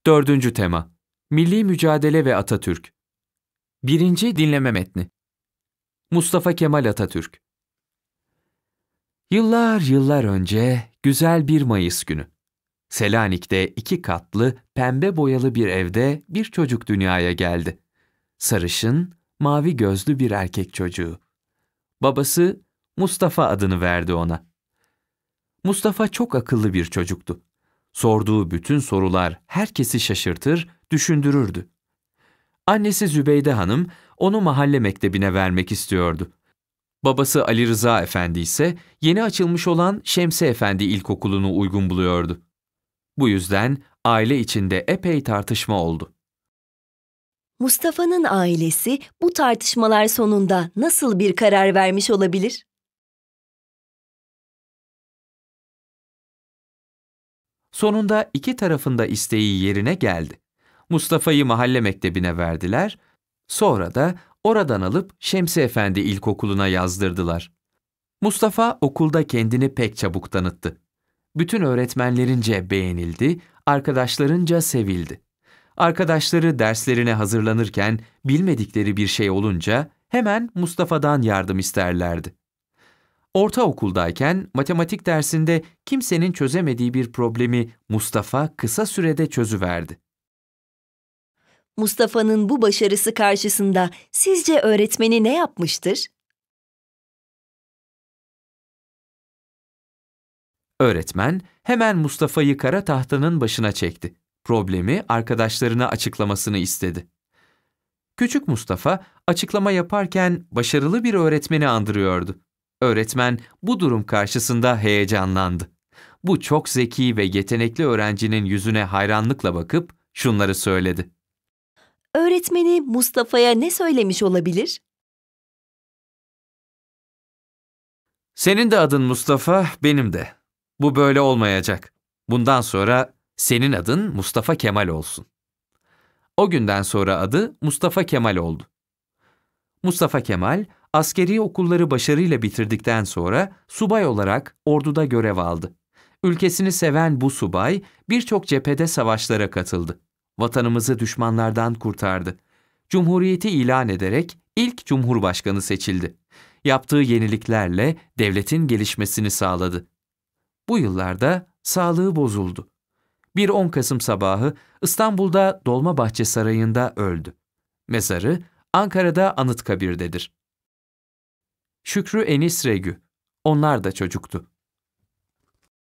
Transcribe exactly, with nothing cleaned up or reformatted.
Dördüncü tema: Milli mücadele ve Atatürk. Birinci dinleme metni. Mustafa Kemal Atatürk. Yıllar yıllar önce güzel bir Mayıs günü. Selanik'te iki katlı, pembe boyalı bir evde bir çocuk dünyaya geldi. Sarışın, mavi gözlü bir erkek çocuğu. Babası Mustafa adını verdi ona. Mustafa çok akıllı bir çocuktu. Sorduğu bütün sorular herkesi şaşırtır, düşündürürdü. Annesi Zübeyde Hanım onu mahalle mektebine vermek istiyordu. Babası Ali Rıza Efendi ise yeni açılmış olan Şemsi Efendi İlkokulu'nu uygun buluyordu. Bu yüzden aile içinde epey tartışma oldu. Mustafa'nın ailesi bu tartışmalar sonunda nasıl bir karar vermiş olabilir? Sonunda iki tarafın da isteği yerine geldi. Mustafa'yı mahalle mektebine verdiler, sonra da oradan alıp Şemsi Efendi İlkokulu'na yazdırdılar. Mustafa okulda kendini pek çabuk tanıttı. Bütün öğretmenlerince beğenildi, arkadaşlarınca sevildi. Arkadaşları derslerine hazırlanırken bilmedikleri bir şey olunca hemen Mustafa'dan yardım isterlerdi. Ortaokuldayken matematik dersinde kimsenin çözemediği bir problemi Mustafa kısa sürede çözüverdi. Mustafa'nın bu başarısı karşısında sizce öğretmeni ne yapmıştır? Öğretmen hemen Mustafa'yı kara tahtanın başına çekti. Problemi arkadaşlarına açıklamasını istedi. Küçük Mustafa açıklama yaparken başarılı bir öğretmeni andırıyordu. Öğretmen bu durum karşısında heyecanlandı. Bu çok zeki ve yetenekli öğrencinin yüzüne hayranlıkla bakıp şunları söyledi. Öğretmeni Mustafa'ya ne söylemiş olabilir? Senin de adın Mustafa, benim de. Bu böyle olmayacak. Bundan sonra senin adın Mustafa Kemal olsun. O günden sonra adı Mustafa Kemal oldu. Mustafa Kemal, askeri okulları başarıyla bitirdikten sonra subay olarak orduda görev aldı. Ülkesini seven bu subay birçok cephede savaşlara katıldı. Vatanımızı düşmanlardan kurtardı. Cumhuriyeti ilan ederek ilk cumhurbaşkanı seçildi. Yaptığı yeniliklerle devletin gelişmesini sağladı. Bu yıllarda sağlığı bozuldu. Bir on Kasım sabahı İstanbul'da Dolmabahçe Sarayı'nda öldü. Mezarı Ankara'da Anıtkabir'dedir. Şükrü Enis Regü, onlar da çocuktu.